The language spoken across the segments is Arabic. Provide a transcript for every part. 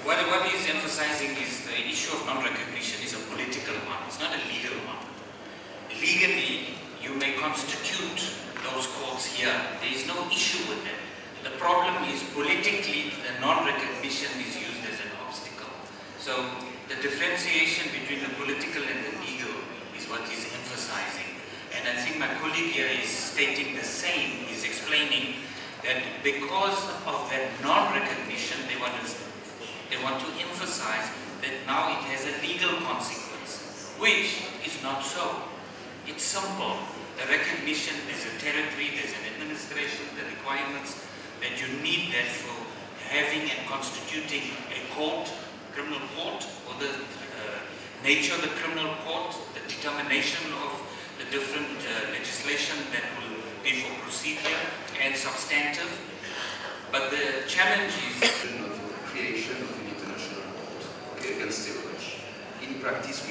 what he is emphasizing is the issue of non-recognition is a political one, it's not a legal one. Legally, you may constitute those courts here. There is no issue with that. The problem is politically, the non-recognition is used as an obstacle. So the differentiation between the political and the legal is what he's emphasizing. And I think my colleague here is stating the same. He's explaining that because of that non-recognition, they want to emphasize that now it has a legal consequence, which is not so. It's simple. The recognition, there's a territory, there's an administration, the requirements that you need that for having and constituting a court, criminal court, or the nature of the criminal court, the determination of the different legislation that will be for procedure and substantive. But the challenge is of the creation of an international court against terrorism. In practice,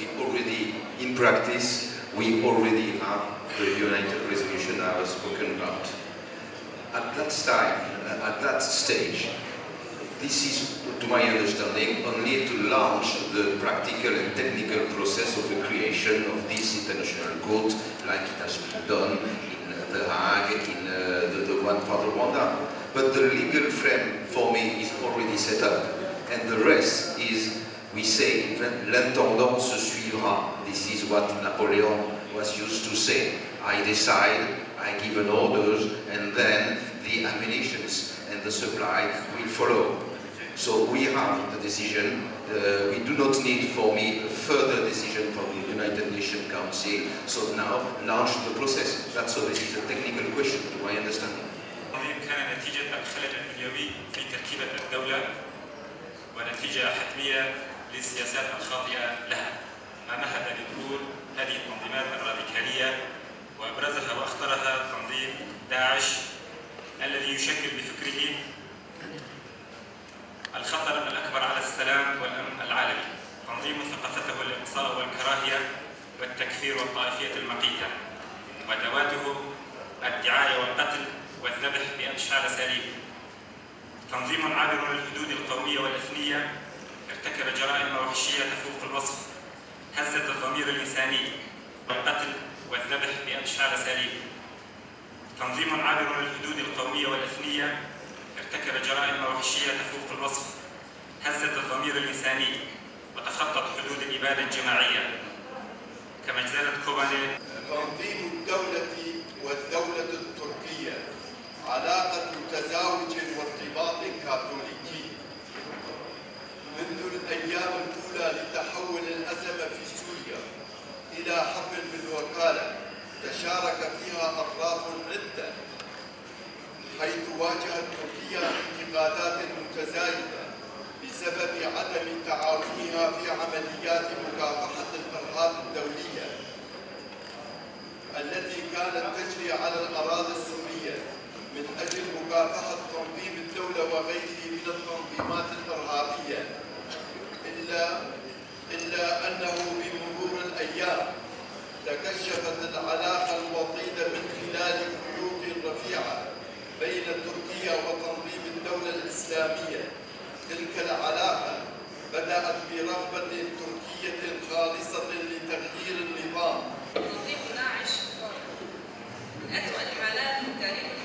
we already have the United Resolution I was spoken about. At that stage, this is, to my understanding, only to launch the practical and technical process of the creation of this international court, like it has been done in The Hague, in the one for Rwanda. But the legal frame for me is already set up, and the rest is, we say, l'intendant se suivra. This is what Napoleon was used to say. I decide, I give an orders, and then the ammunitions and the supply will follow. So we have the decision. We do not need, for me, a further decision from the United Nations Council. So now launch the process. That's so this is a technical question, to my understanding. كان نتيجة الخلل الدنيوي في تركيبة الدولة ونتيجة حتمية للسياسات الخاطئة لها. ما مهد لظهور هذه التنظيمات الراديكالية وأبرزها وأخطرها تنظيم داعش الذي يشكل بفكره الخطر الأكبر على السلام والأمن العالمي. تنظيم ثقافته الإقصاء والكراهية والتكفير والطائفية المقيتة، ودواته الدعاية والقتل والذبح بأشعال سليمة. تنظيم عابر للحدود القومية والإثنية ارتكب جرائم وحشية تفوق الوصف، هزت الضمير الإنساني والقتل والذبح بأشعال سليمة. تنظيم عابر للحدود القومية والإثنية ارتكب جرائم وحشية تفوق الوصف، هزت الضمير الإنساني وتخطت حدود الإبادة الجماعية كمجزرة كوباني. تنظيم الدولة والدولة التركية علاقة تزاوج وارتباط كاثوليكي. منذ الأيام الأولى لتحول الأزمة في سوريا إلى حرب بالوكالة تشارك فيها أطراف عدة، حيث واجهت تركيا انتقادات متزايدة بسبب عدم تعاونها في عمليات مكافحة الإرهاب الدولية التي كانت تجري على الأراضي السورية من أجل مكافحة تنظيم الدولة وغيره من التنظيمات الإرهابية. إلا أنه بمرور الأيام تكشفت العلاقة الوطيدة من خلال خيوط رفيعة بين تركيا وتنظيم الدولة الإسلامية. تلك العلاقة بدأت برغبة تركية خالصة لتغيير النظام. تنظيم داعش من أسوأ الحالات في تاريخ